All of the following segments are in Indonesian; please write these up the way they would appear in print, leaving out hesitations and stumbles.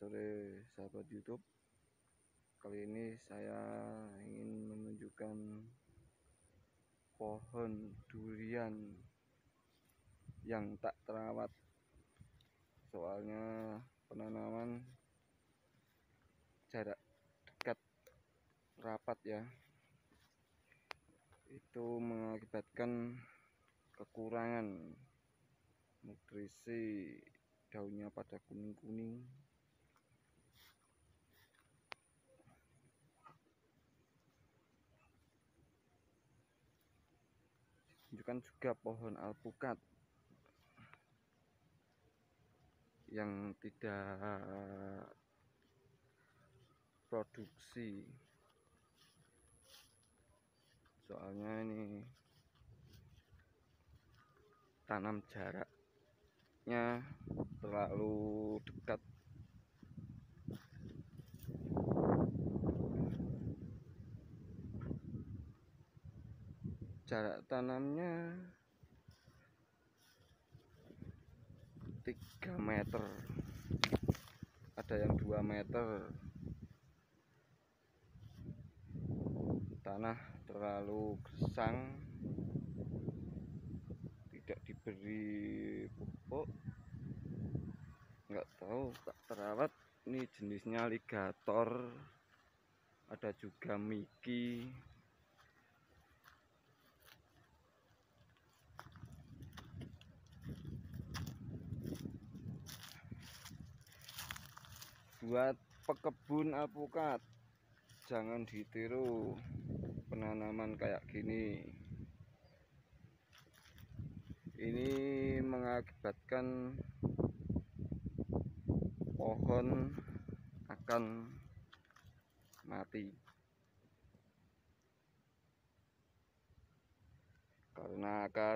sore sahabat YouTube. Kali ini saya ingin menunjukkan pohon durian yang tak terawat. Soalnya penanaman jarak dekat rapat ya, itu mengakibatkan kekurangan nutrisi, daunnya pada kuning-kuning. Tunjukkan juga pohon alpukat yang tidak produksi, soalnya ini tanam jaraknya terlalu dekat. Jarak tanamnya 3 meter, ada yang 2 meter. Tanah terlalu gersang, tidak diberi pupuk, nggak tahu, tak terawat. Ini jenisnya ligator, ada juga miki. Buat pekebun alpukat, jangan ditiru penanaman kayak gini. Ini mengakibatkan pohon akan mati karena akar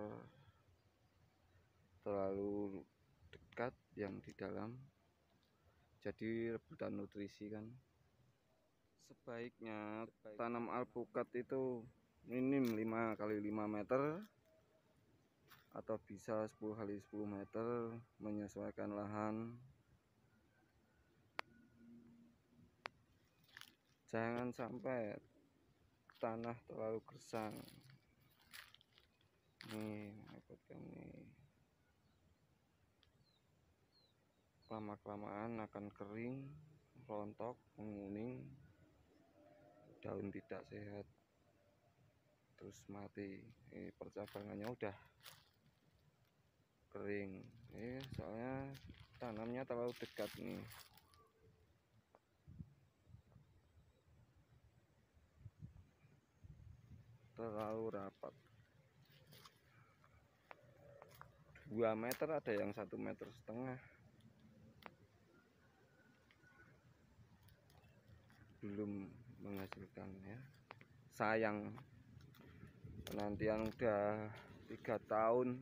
terlalu dekat yang di dalam, jadi rebutan nutrisi kan. Sebaiknya tanam alpukat itu minim 5 kali 5 meter atau bisa 10 kali 10 meter, menyesuaikan lahan. Jangan sampai tanah terlalu gersang. Nih, lama-kelamaan akan kering, rontok, menguning, daun tidak sehat, terus mati. Ini percabangannya udah kering. Ini soalnya tanamnya terlalu dekat nih. Terlalu rapat. 2 meter, ada yang 1,5 meter. Belum menghasilkan ya. Sayang, penantian udah 3 tahun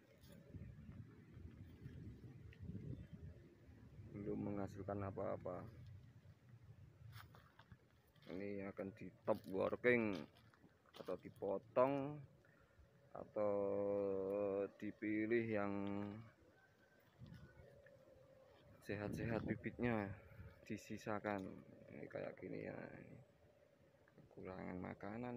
belum menghasilkan apa-apa. Ini akan di top working atau dipotong atau dipilih yang sehat-sehat, bibitnya disisakan. Ini kayak gini ya, kekurangan makanan.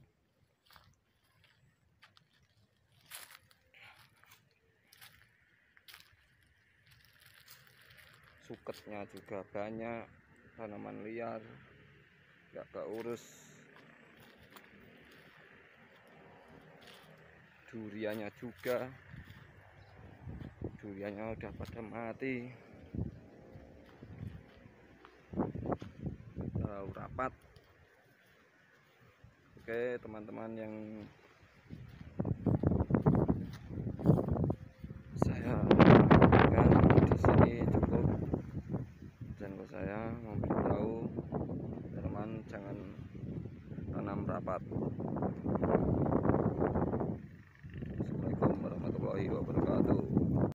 Suketnya juga banyak, tanaman liar nggak keurus. Duriannya juga, duriannya udah pada mati, terlalu rapat. Oke teman-teman, yang saya lakukan di sini cukup. Channel saya memberitahu teman jangan tanam rapat. Assalamualaikum warahmatullahi wabarakatuh.